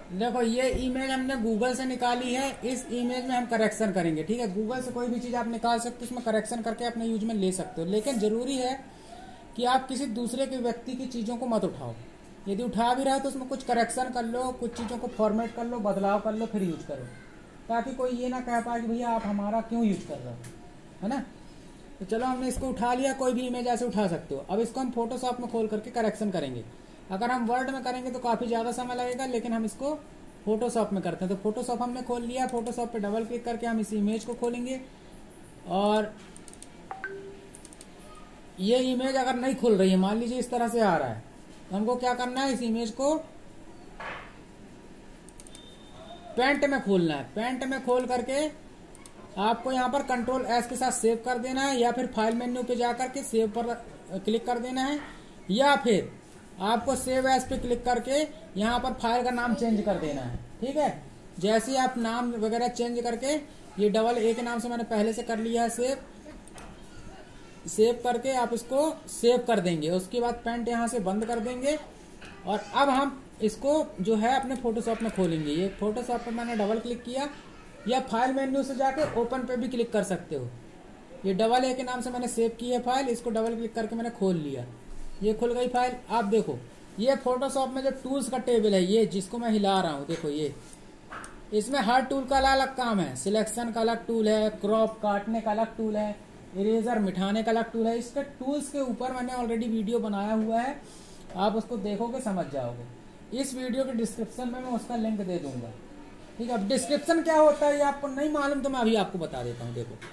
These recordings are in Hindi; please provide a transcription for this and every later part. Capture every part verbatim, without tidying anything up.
देखो ये इमेज हमने गूगल से निकाली है, इस इमेज में हम करेक्शन करेंगे। ठीक है, गूगल से कोई भी चीज आप निकाल सकते हो, उसमें करेक्शन करके अपने यूज में ले सकते हो, लेकिन जरूरी है कि आप किसी दूसरे के व्यक्ति की चीजों को मत उठाओ। यदि उठा भी रहा है तो उसमें कुछ करेक्शन कर लो, कुछ चीजों को फॉर्मेट कर लो, बदलाव कर लो, फिर यूज करो, ताकि कोई ये ना कह पाए कि भैया आप हमारा क्यों यूज कर रहे हो, है ना। तो चलो हमने इसको उठा लिया, कोई भी इमेज ऐसे उठा सकते हो। अब इसको हम फोटोशॉप में खोल करके करेक्शन करेंगे। अगर हम वर्ड में करेंगे तो काफी ज्यादा समय लगेगा, लेकिन हम इसको फोटोशॉप में करते हैं। तो फोटोशॉप हमने खोल लिया, फोटोशॉप पे डबल क्लिक करके हम इस इमेज को खोलेंगे, और ये इमेज अगर नहीं खुल रही है, मान लीजिए इस तरह से आ रहा है, तो हमको क्या करना है, इस इमेज को पेंट में खोलना है। पेंट में खोल करके आपको यहाँ पर कंट्रोल एस के साथ सेव कर देना है, या फिर फाइल मेन्यू पे जाकर के सेव पर क्लिक कर देना है, या फिर आपको सेव एज पे क्लिक करके यहाँ पर फाइल का नाम चेंज कर देना है। ठीक है, जैसे ही आप नाम वगैरह चेंज करके, ये डबल ए के नाम से मैंने पहले से कर लिया है सेव, सेव करके आप इसको सेव कर देंगे। उसके बाद पेंट यहाँ से बंद कर देंगे, और अब हम इसको जो है अपने फोटोशॉप में खोलेंगे। ये फोटोशॉप पे मैंने डबल क्लिक किया, या फाइल मेन्यू से जाके ओपन पे भी क्लिक कर सकते हो। ये डबल ए के नाम से मैंने सेव की है फाइल, इसको डबल क्लिक करके मैंने खोल लिया, ये खुल गई फाइल। आप देखो ये फोटोशॉप में जो टूल्स का टेबल है, ये जिसको मैं हिला रहा हूँ, देखो ये इसमें हर टूल का अलग अलग काम है। सिलेक्शन का अलग टूल है, क्रॉप काटने का अलग टूल है, इरेजर मिटाने का अलग टूल है। इसके टूल्स के ऊपर मैंने ऑलरेडी वीडियो बनाया हुआ है, आप उसको देखोगे समझ जाओगे। इस वीडियो के डिस्क्रिप्शन में मैं उसका लिंक दे दूंगा। ठीक है, अब डिस्क्रिप्शन क्या होता है ये आपको नहीं मालूम तो मैं अभी आपको बता देता हूँ। देखो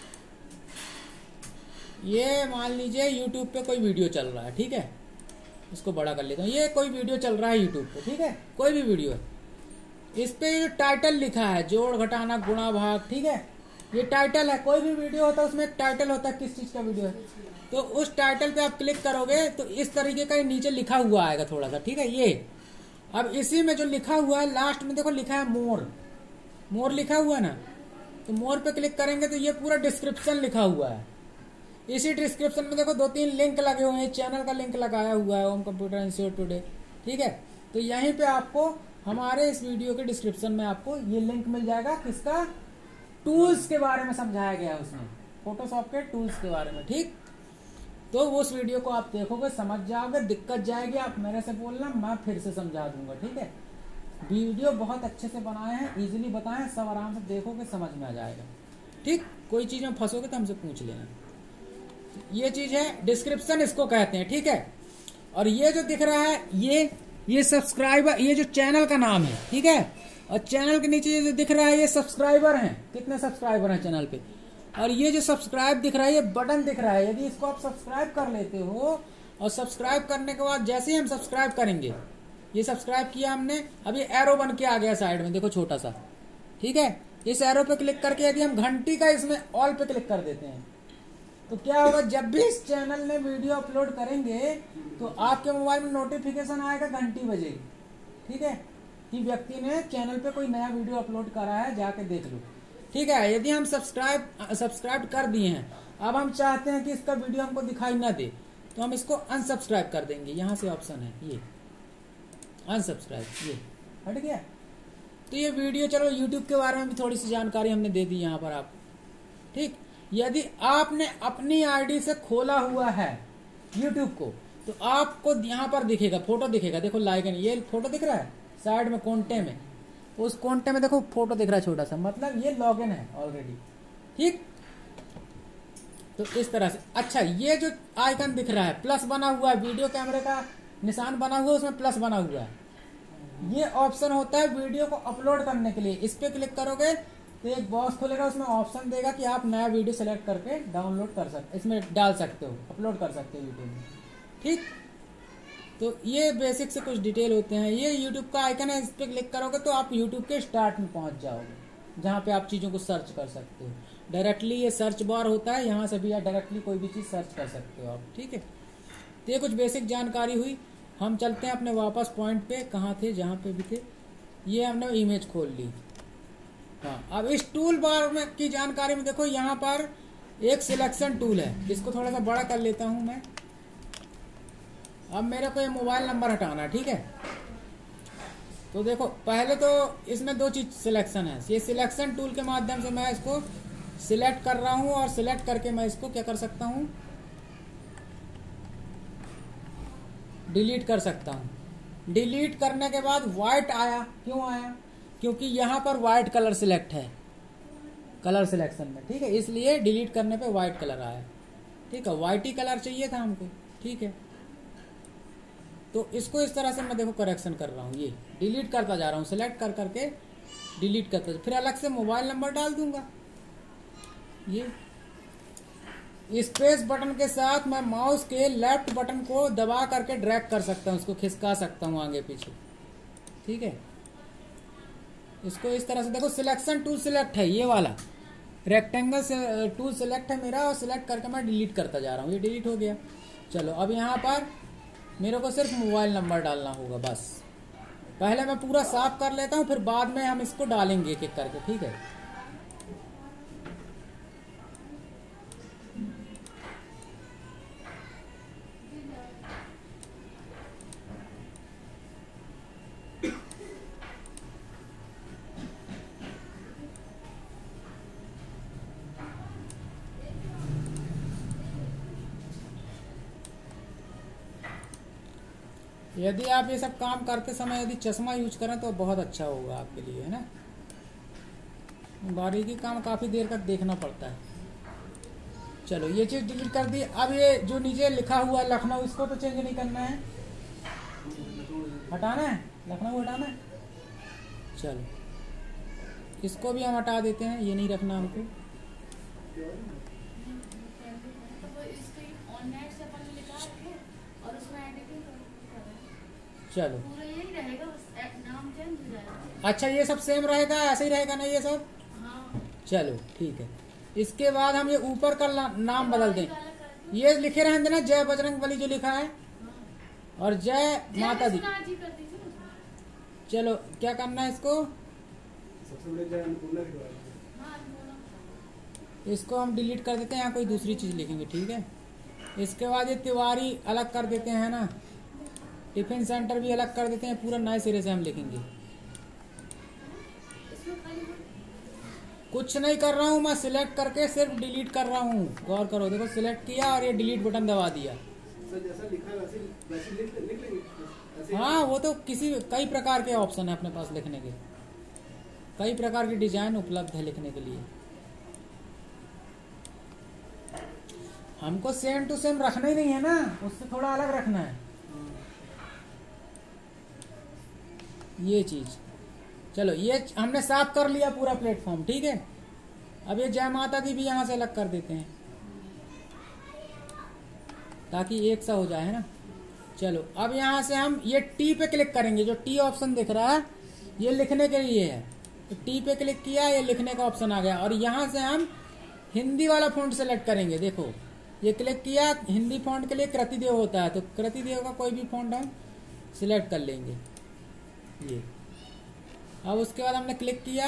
ये मान लीजिए यूट्यूब पे कोई वीडियो चल रहा है, ठीक है, इसको बड़ा कर लेता हूँ। ये कोई वीडियो चल रहा है यूट्यूब पे, ठीक है, कोई भी वीडियो है, इस पे जो टाइटल लिखा है जोड़ घटाना गुणा भाग, ठीक है, ये टाइटल है। कोई भी वीडियो होता है उसमें एक टाइटल होता है किस चीज का वीडियो है, तो उस टाइटल पे आप क्लिक करोगे तो इस तरीके का नीचे लिखा हुआ आएगा थोड़ा सा, ठीक है। ये अब इसी में जो लिखा हुआ है लास्ट में देखो लिखा है मोर, मोर लिखा हुआ है ना, तो मोर पे क्लिक करेंगे तो ये पूरा डिस्क्रिप्शन लिखा हुआ है। इसी डिस्क्रिप्शन में देखो दो तीन लिंक लगे हुए हैं, चैनल का लिंक लगाया हुआ है ओम कंप्यूटर इंस्टीट्यूट टुडे, ठीक है। तो यहीं पे आपको हमारे इस वीडियो के डिस्क्रिप्शन में आपको ये लिंक मिल जाएगा, किसका, टूल्स के बारे में समझाया गया है उसमें, फोटोशॉप के टूल्स के बारे में, ठीक। तो उस वीडियो को आप देखोगे समझ जाओगे, दिक्कत जाएगी आप मेरे से बोलना, मैं फिर से समझा दूंगा, ठीक है। वीडियो बहुत अच्छे से बनाए हैं, इजीली बताए हैं, सब आराम से देखोगे समझ में आ जाएगा, ठीक। कोई चीज में फंसोगे तो हमसे पूछ लेना। ये चीज है डिस्क्रिप्शन, इसको कहते हैं, ठीक है। और ये जो दिख रहा है ये ये सब्सक्राइबर, ये जो चैनल का नाम है, ठीक है, और चैनल के नीचे ये जो दिख रहा है ये सब्सक्राइबर हैं, कितने सब्सक्राइबर हैं चैनल पे। और ये जो सब्सक्राइब दिख रहा है ये बटन दिख रहा है, यदि इसको आप सब्सक्राइब कर लेते हो, और सब्सक्राइब करने के बाद जैसे ही हम सब्सक्राइब करेंगे, ये सब्सक्राइब किया हमने, अब ये एरो बन के आ गया साइड में, देखो छोटा सा, ठीक है। इस एरो पे क्लिक करके यदि हम घंटी का इसमें ऑल पे क्लिक कर देते हैं तो क्या होगा, जब भी इस चैनल ने वीडियो अपलोड करेंगे तो आपके मोबाइल में नोटिफिकेशन आएगा, घंटी बजेगी, ठीक है, कि व्यक्ति ने चैनल पे कोई नया वीडियो अपलोड करा है, जाके देख लो, ठीक है। यदि हम सब्सक्राइब सब्सक्राइब कर दिए हैं, अब हम चाहते हैं कि इसका वीडियो हमको दिखाई ना दे, तो हम इसको अनसब्सक्राइब कर देंगे। यहाँ से ऑप्शन है ये अनसब्सक्राइब, ये हट गया। तो ये वीडियो, चलो यूट्यूब के बारे में भी थोड़ी सी जानकारी हमने दे दी यहाँ पर आप, ठीक। यदि आपने अपनी आईडी से खोला हुआ है यूट्यूब को, तो आपको यहाँ पर दिखेगा, फोटो दिखेगा, देखो लाइकन, ये फोटो दिख रहा है साइड में कोंटे में, उस कोंटे में देखो फोटो दिख रहा है छोटा सा, मतलब ये लॉगिन है ऑलरेडी, ठीक। तो इस तरह से, अच्छा ये जो आइकन दिख रहा है प्लस बना हुआ है, वीडियो कैमरे का निशान बना हुआ है, उसमें प्लस बना हुआ है, ये ऑप्शन होता है वीडियो को अपलोड करने के लिए। इस पे क्लिक करोगे तो एक बॉक्स खुलेगा, उसमें ऑप्शन देगा कि आप नया वीडियो सेलेक्ट करके डाउनलोड कर सकते, इसमें डाल सकते हो, अपलोड कर सकते हो यूट्यूब में, ठीक। तो ये बेसिक से कुछ डिटेल होते हैं। ये यूट्यूब का आइकन है, इस पे क्लिक करोगे तो आप यूट्यूब के स्टार्ट में पहुंच जाओगे, जहां पे आप चीजों को सर्च कर सकते हो डायरेक्टली। ये सर्च बार होता है, यहाँ से भी आप डायरेक्टली कोई भी चीज सर्च कर सकते हो आप, ठीक है। तो ये कुछ बेसिक जानकारी हुई। हम चलते हैं अपने वापस पॉइंट पे, कहाँ थे, जहाँ पे भी थे। ये हमने इमेज खोल ली। हाँ, अब इस टूल बार में की जानकारी में देखो, यहाँ पर एक सिलेक्शन टूल है, इसको थोड़ा सा बड़ा कर लेता हूं मैं। अब मेरे को ये मोबाइल नंबर हटाना है, ठीक है। तो देखो पहले तो इसमें दो चीज सिलेक्शन है। ये सिलेक्शन टूल के माध्यम से मैं इसको सिलेक्ट कर रहा हूं और सिलेक्ट करके मैं इसको क्या कर सकता हूं, डिलीट कर सकता हूं। डिलीट करने के बाद व्हाइट आया, क्यों आया? क्योंकि यहां पर व्हाइट कलर सिलेक्ट है कलर सिलेक्शन में, ठीक है, इसलिए डिलीट करने पे व्हाइट कलर आया। ठीक है, व्हाइट ही कलर चाहिए था हमको, ठीक है। तो इसको इस तरह से मैं देखो करेक्शन कर रहा हूँ, ये डिलीट करता जा रहा हूँ, सिलेक्ट कर करके डिलीट करता, फिर अलग से मोबाइल नंबर डाल दूंगा। ये स्पेस बटन के साथ मैं माउस के लेफ्ट बटन को दबा करके ड्रैग कर सकता हूँ, इसको खिसका सकता हूँ आगे पीछे, ठीक है। इसको इस तरह से देखो, सिलेक्शन टूल सिलेक्ट है, ये वाला रेक्टेंगल से टूल सिलेक्ट है मेरा, और सिलेक्ट करके मैं डिलीट करता जा रहा हूँ, ये डिलीट हो गया। चलो अब यहाँ पर मेरे को सिर्फ मोबाइल नंबर डालना होगा बस। पहले मैं पूरा साफ कर लेता हूँ, फिर बाद में हम इसको डालेंगे एक एक करके, ठीक है। यदि आप ये सब काम करते समय यदि चश्मा यूज करें तो बहुत अच्छा होगा आपके लिए, है ना। बारीकी काम काफी देर तक देखना पड़ता है। चलो ये चीज डिलीट कर दी। अब ये जो नीचे लिखा हुआ है लखनऊ, इसको तो चेंज नहीं करना है, हटाना है, लखनऊ हटाना है। चलो इसको भी हम हटा देते हैं, ये नहीं रखना हमको। चलो अच्छा, ये सब सेम रहेगा, ऐसे ही रहेगा ना ये सब? हाँ। चलो ठीक है। इसके बाद हम ये ऊपर का नाम बदल दें, ये लिखे रहेंगे ना जय बजरंगबली जो लिखा है, और जय माता दी। चलो क्या करना है इसको, इसको हम डिलीट कर देते हैं, यहाँ कोई दूसरी चीज लिखेंगे, ठीक है। इसके बाद ये तिवारी अलग कर देते हैं ना, टिफिन सेंटर भी अलग कर देते हैं, पूरा नए सिरे से हम लिखेंगे। कुछ नहीं कर रहा हूँ मैं, सिलेक्ट करके सिर्फ डिलीट कर रहा हूँ, गौर करो, देखो सिलेक्ट किया और ये डिलीट बटन दबा दिया। जैसा लिखा है वैसे वैसे लिख लिख लेंगे। हाँ वो तो किसी कई प्रकार के ऑप्शन है अपने पास लिखने के, कई प्रकार की डिजाइन उपलब्ध है लिखने के लिए। हमको सेम टू सेम रखना ही नहीं है ना, उससे थोड़ा अलग रखना है ये चीज। चलो ये हमने साफ कर लिया पूरा प्लेटफॉर्म, ठीक है। अब ये जय माता दी भी यहां से अलग कर देते हैं ताकि एक सा हो जाए, है ना। चलो अब यहां से हम ये टी पे क्लिक करेंगे, जो टी ऑप्शन दिख रहा है ये लिखने के लिए है, तो टी पे क्लिक किया, ये लिखने का ऑप्शन आ गया। और यहां से हम हिंदी वाला फॉन्ट सेलेक्ट करेंगे, देखो ये क्लिक किया, हिंदी फॉन्ट के लिए कृतिदेव होता है, तो कृतिदेव का कोई भी फॉन्ट हम सिलेक्ट कर लेंगे ये। अब उसके बाद हमने क्लिक किया,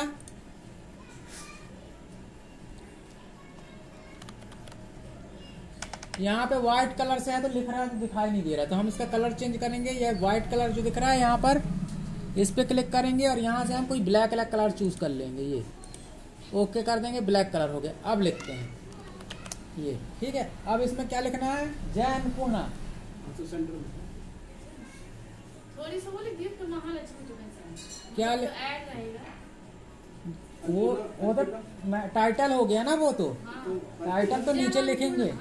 यहाँ पे व्हाइट कलर से है तो लिख रहा है तो दिखाई नहीं दे रहा, तो हम इसका कलर चेंज करेंगे। ये व्हाइट कलर जो दिख रहा है यहाँ पर, इस पे क्लिक करेंगे और यहाँ से हम कोई ब्लैक ब्लैक कलर चूज कर लेंगे, ये ओके कर देंगे, ब्लैक कलर हो गया। अब लिखते हैं ये, ठीक है। अब इसमें क्या लिखना है, जय अन्नपूर्णा। थोड़ी सी वो लिख दिए, महालक्ष्मी क्या लिख, वो वो तो टाइटल हो गया ना, वो तो हाँ। टाइटल तो नीचे लिखेंगे,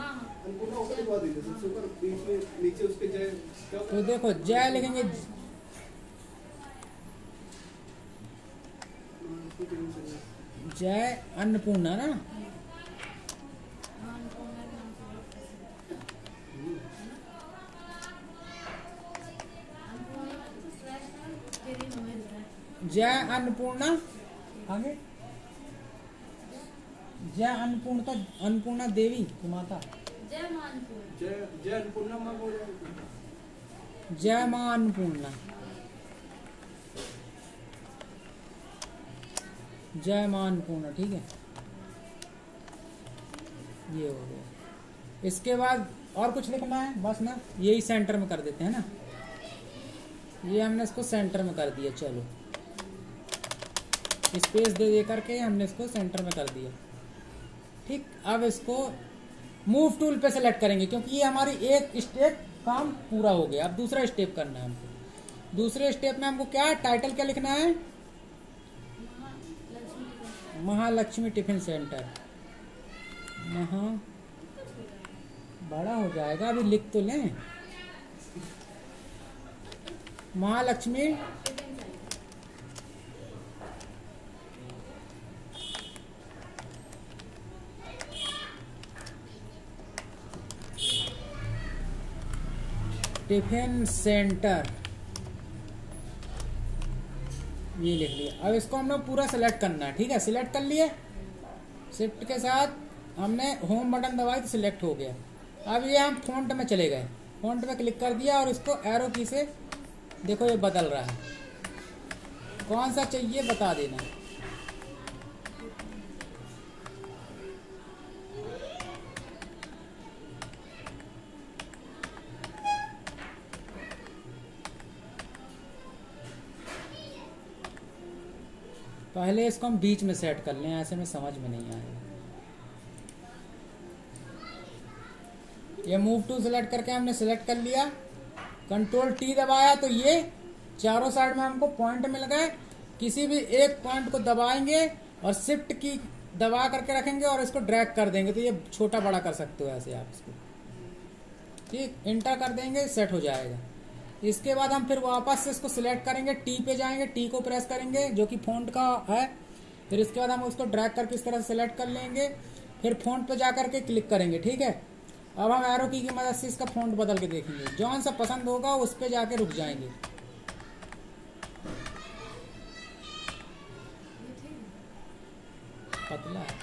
तो देखो जय लिखेंगे, जय अन्नपूर्णा ना, जय अन्नपूर्णा, आगे जय अन्नपूर्णा, अन्नपूर्णा देवी की माता, जय मां अन्नपूर्णा, जय जय अन्नपूर्णा मां बोल, जय मां अन्नपूर्णा, जय मां अन्नपूर्णा, ठीक है। ये हो गया। इसके बाद और कुछ लिखना है बस ना, यही सेंटर में कर देते हैं ना, ये हमने इसको सेंटर में कर दिया। चलो स्पेस दे दे करके हमने इसको सेंटर में कर दिया। ठीक, अब इसको मूव टूल पे सेलेक्ट करेंगे क्योंकि ये हमारी एक स्टेप काम पूरा हो गया। अब दूसरा स्टेप करना है हमको। दूसरे स्टेप में हमको क्या टाइटल क्या लिखना है? Mahalakshmi tiffin centre. महा बड़ा हो जाएगा, अभी लिख तो लें। महालक्ष्मी टिफिन सेंटर, ये लिख लिया। अब इसको हमने पूरा सिलेक्ट करना है। ठीक है, सिलेक्ट कर लिए। शिफ्ट के साथ हमने होम बटन दबाई तो सिलेक्ट हो गया। अब ये हम फॉन्ट में चले गए, फॉन्ट में क्लिक कर दिया और इसको एरो की से देखो ये बदल रहा है। कौन सा चाहिए बता देना। पहले इसको हम बीच में सेट कर लें, ऐसे में समझ में नहीं आएगा। ये मूव टू सिलेक्ट करके हमने सिलेक्ट कर लिया, कंट्रोल टी दबाया तो ये चारों साइड में हमको पॉइंट मिल गए। किसी भी एक पॉइंट को दबाएंगे और शिफ्ट की दबा करके रखेंगे और इसको ड्रैग कर देंगे तो ये छोटा बड़ा कर सकते हो ऐसे आप इसको। ठीक, इंटर कर देंगे, सेट हो जाएगा। इसके बाद हम फिर वापस से इसको सिलेक्ट करेंगे, टी पे जाएंगे, टी को प्रेस करेंगे जो कि फॉन्ट का है। फिर इसके बाद हम उसको ड्रैग करके इस तरह से सिलेक्ट कर लेंगे, फिर फॉन्ट पे जा करके क्लिक करेंगे। ठीक है, अब हम एरो की की मदद से इसका फॉन्ट बदल के देखेंगे। जौन सा पसंद होगा उस पे जाके रुक जाएंगे। पतला है,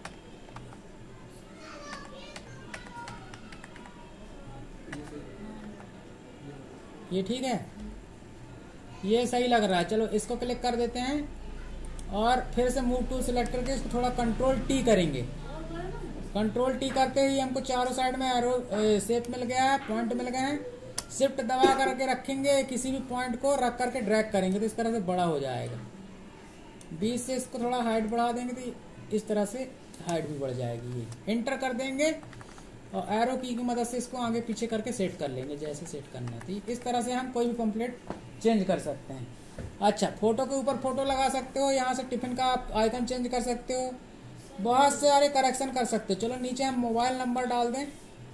ये ठीक है, ये सही लग रहा है। चलो इसको क्लिक कर देते हैं और फिर से मूव टूल सिलेक्ट करके इसको थोड़ा कंट्रोल टी करेंगे। कंट्रोल टी करते ही हमको चारों साइड में एरो शेप मिल गया है, पॉइंट मिल गए हैं। शिफ्ट दबा करके रखेंगे, किसी भी पॉइंट को रख करके ड्रैग करेंगे तो इस तरह से बड़ा हो जाएगा। बीच से इसको थोड़ा हाइट बढ़ा देंगे तो इस तरह से हाइट भी बढ़ जाएगी। ये इंटर कर देंगे और एरो की की मदद से इसको आगे पीछे करके सेट कर लेंगे जैसे सेट करना है। तो इस तरह से हम कोई भी पंपलेट चेंज कर सकते हैं। अच्छा, फोटो के ऊपर फोटो लगा सकते हो, यहाँ से टिफिन का आइकन चेंज कर सकते हो, बहुत सारे करेक्शन कर सकते हो। चलो नीचे हम मोबाइल नंबर डाल दें।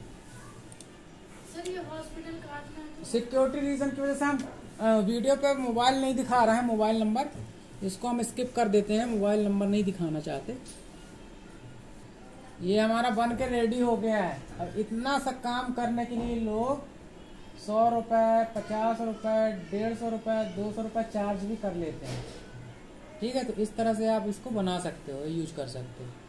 सर ये हॉस्पिटल काटना है तो सिक्योरिटी रीजन की वजह से हम वीडियो पे मोबाइल नहीं दिखा रहे हैं, मोबाइल नंबर इसको हम स्किप कर देते हैं, मोबाइल नंबर नहीं दिखाना चाहते। ये हमारा बन के रेडी हो गया है। अब इतना सा काम करने के लिए लोग सौ रुपये, पचास रुपये, डेढ़ सौ रुपये, दो सौ रुपये चार्ज भी कर लेते हैं। ठीक है, तो इस तरह से आप इसको बना सकते हो, यूज कर सकते हो।